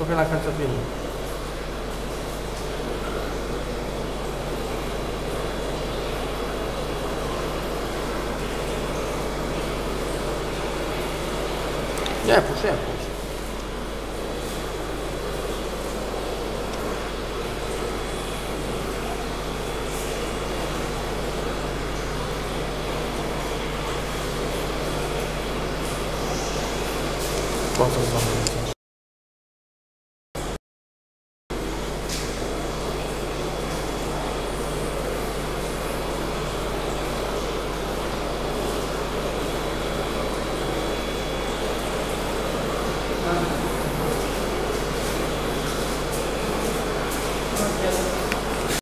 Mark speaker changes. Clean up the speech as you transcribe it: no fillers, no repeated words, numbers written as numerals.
Speaker 1: pela cancha fina. Nie puść, nie puść. Po co zamówić?
Speaker 2: Yes.